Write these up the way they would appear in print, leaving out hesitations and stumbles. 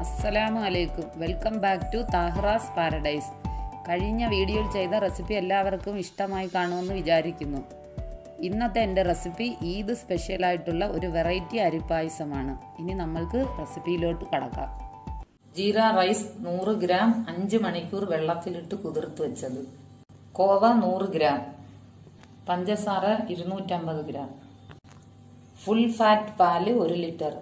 അസ്സലാമു അലൈക്കും. Welcome back to Tahira's paradise. കഴിഞ്ഞ വീഡിയോയിൽ ചെയ്ത റെസിപ്പി എല്ലാവർക്കും ഇഷ്ടമായി കാണുമെന്ന് വിചാരിക്കുന്നു. ഇന്നത്തെ എൻ്റെ റെസിപ്പി ഈദ് സ്പെഷ്യലായിട്ടുള്ള ഒരു വെറൈറ്റി അരിപ്പായസമാണ്. ഇനി നമ്മൾക്ക് റെസിപ്പിയിലോട്ട് കടക്കാം. ജീര റൈസ് 100 ഗ്രാം 5 മണിക്കൂർ വെള്ളത്തിലിട്ട് കുതിർത്ത് വെച്ചത്, കോവ 100 ഗ്രാം, പഞ്ചസാര 250 ഗ്രാം, ഫുൾ ഫാറ്റ് പാല് 1 ലിറ്റർ,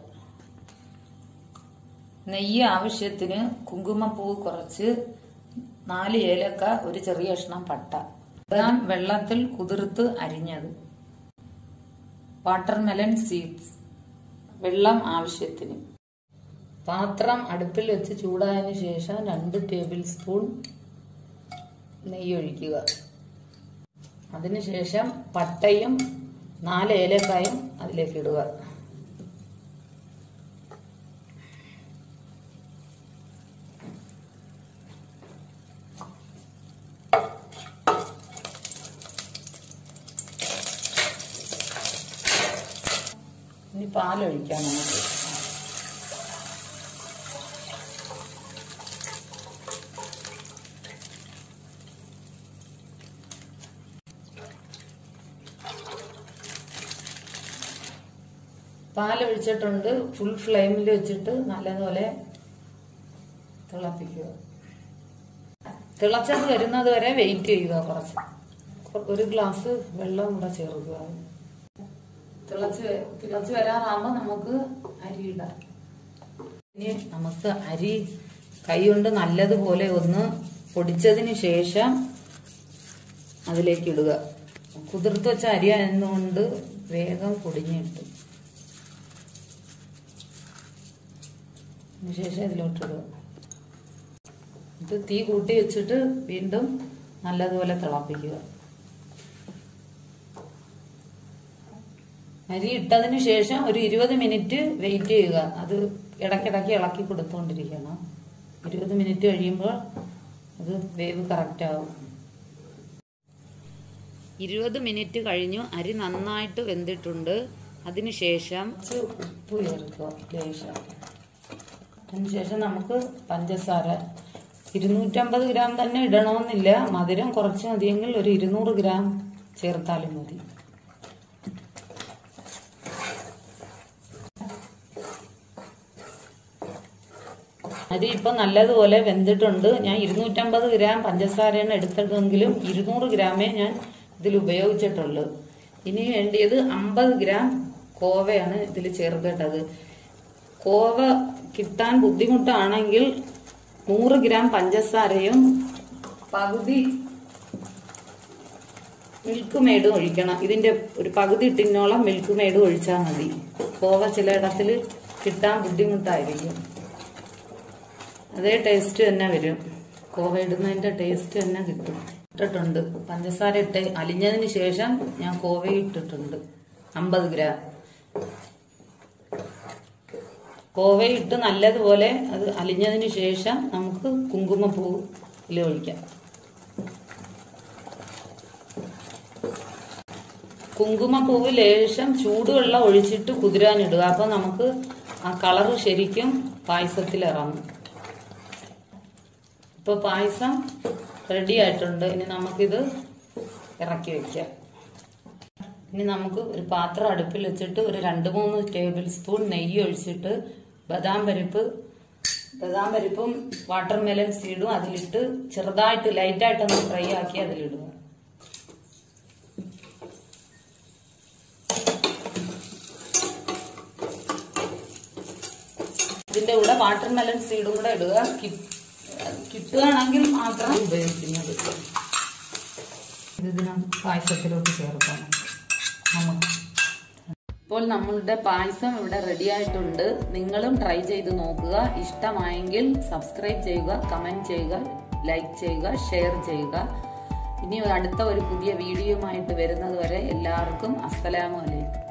നെയ്യ് ആവശ്യത്തിന്, കുങ്കുമപ്പൂവ് കുറച്ച്, 4 ഏലക്ക, ഒരു ചെറിയ കഷ്ണം പട്ട, ബദാം വെള്ളത്തിൽ കുതിർത്ത് അരിഞ്ഞത്, വാട്ടർമെലൺ സീഡ്സ്, വെള്ളം ആവശ്യത്തിന്. പാത്രം അടുപ്പിൽ വെച്ച് ചൂടായതിനു ശേഷം 2 ടേബിൾ സ്പൂൺ നെയ്യ് ഒഴിക്കുക. അതിനുശേഷം പട്ടയും 4 ഏലക്കായും അതിലേക്ക് ഇടുക. ഇനി പാലൊഴിക്കാം നമുക്ക്. പാലൊഴിച്ചിട്ടുണ്ട്. ഫുൾ ഫ്ലെയിമിൽ വെച്ചിട്ട് നല്ലതുപോലെ തിളപ്പിക്കുക. തിളച്ചത് വരുന്നത് വരെ വെയിറ്റ് ചെയ്യുക. കുറച്ച് 1 ഗ്ലാസ് വെള്ളം കൂടെ ചേർക്കുക. തിളച്ച് വരാറാകുമ്പോൾ നമുക്ക് അരി ഇടാം. ഇനി നമുക്ക് അരി കൈകൊണ്ട് നല്ലതുപോലെ ഒന്ന് പൊടിച്ചതിന് ശേഷം അതിലേക്ക് ഇടുക. കുതിർത്ത് വെച്ച അരി ആയതുകൊണ്ട് വേഗം പൊടിഞ്ഞിട്ട് ശേഷം ഇതിലോട്ടിടുക. ഇത് തീ കൂട്ടി വെച്ചിട്ട് വീണ്ടും നല്ലതുപോലെ തിളപ്പിക്കുക. അരി ഇട്ടതിന് ശേഷം ഒരു 20 മിനിറ്റ് വെയിറ്റ് ചെയ്യുക. അത് ഇടയ്ക്കിടയ്ക്ക് ഇളക്കി കൊടുത്തുകൊണ്ടിരിക്കണം. 20 മിനിറ്റ് കഴിയുമ്പോൾ അത് വേവ് കറക്റ്റ് ആവും. 20 മിനിറ്റ് കഴിഞ്ഞു. അരി നന്നായിട്ട് വെന്തിട്ടുണ്ട്. അതിനുശേഷം ഉപ്പ് ചേർക്കുക ലേശം. അതിനുശേഷം നമുക്ക് പഞ്ചസാര 250 ഗ്രാം തന്നെ ഇടണമെന്നില്ല. മധുരം കുറച്ച് മതിയെങ്കിൽ ഒരു 200 ഗ്രാം ചേർത്താലും മതി. അരി ഇപ്പൊ നല്ലതുപോലെ വെന്തിട്ടുണ്ട്. ഞാൻ 250 ഗ്രാം പഞ്ചസാരയാണ് എടുത്തതെങ്കിലും 200 ഗ്രാമേ ഞാൻ ഇതിൽ ഉപയോഗിച്ചിട്ടുള്ളൂ. ഇനി വേണ്ടിയത് 50 ഗ്രാം കോവയാണ് ഇതിൽ ചേർക്കേണ്ടത്. കോവ കിട്ടാൻ ബുദ്ധിമുട്ടാണെങ്കിൽ 100 ഗ്രാം പഞ്ചസാരയും പകുതി മിൽക്ക് മെയ്ഡും ഒഴിക്കണം. ഇതിന്റെ ഒരു പകുതി ടിന്നോളം മിൽക്ക് മെയ്ഡ് ഒഴിച്ചാൽ മതി. കോവ ചിലയിടത്തിൽ കിട്ടാൻ ബുദ്ധിമുട്ടായിരിക്കും. അതേ ടേസ്റ്റ് തന്നെ വരും. കോവ ഇടുന്നതിന്റെ ടേസ്റ്റ് തന്നെ കിട്ടും. ഇട്ടിട്ടുണ്ട് പഞ്ചസാര ഇട്ട് അലിഞ്ഞതിന് ശേഷം ഞാൻ കോവ ഇട്ടിട്ടുണ്ട് 50 ഗ്രാം. കോവയിട്ട് നല്ലതുപോലെ അത് അലിഞ്ഞതിന് ശേഷം നമുക്ക് കുങ്കുമപ്പൂവിൽ ഒഴിക്കാം. കുങ്കുമപ്പൂവ് ലേശം ചൂടുവെള്ളം ഒഴിച്ചിട്ട് കുതിരാനിടുക. അപ്പൊ നമുക്ക് ആ കളറ് ശരിക്കും പായസത്തിൽ ഇറങ്ങും. ഇപ്പൊ പായസം റെഡി ആയിട്ടുണ്ട്. ഇനി നമുക്കിത് ഇറക്കി വെക്കാം. ഇനി നമുക്ക് ഒരു പാത്രം അടുപ്പിൽ വെച്ചിട്ട് ഒരു 2-3 ടേബിൾ സ്പൂൺ നെയ്യ് ഒഴിച്ചിട്ട് ബദാം പരിപ്പും വാട്ടർമെലൺ സീഡും അതിലിട്ട് ചെറുതായിട്ട് ലൈറ്റായിട്ടൊന്ന് ഫ്രൈ ആക്കി അതിലിടുക. ഇതിന്റെ കൂടെ വാട്ടർമെലൺ സീഡും കൂടെ ഇടുക. കിട്ടുകയാണെങ്കിൽ മാത്രം ഉപയോഗിക്കുന്നത്. ഇതിന് പായസത്തിലോട്ട് ചേർക്കാം. ഇപ്പോൾ നമ്മളുടെ പായസം ഇവിടെ റെഡി ആയിട്ടുണ്ട്. നിങ്ങളും ട്രൈ ചെയ്ത് നോക്കുക. ഇഷ്ടമായെങ്കിൽ സബ്സ്ക്രൈബ് ചെയ്യുക, കമന്റ് ചെയ്യുക, ലൈക്ക് ചെയ്യുക, ഷെയർ ചെയ്യുക. ഇനി അടുത്ത ഒരു പുതിയ വീഡിയോയുമായിട്ട് വരുന്നത് വരെ എല്ലാവർക്കും അസ്സലാമു അലൈക്കും.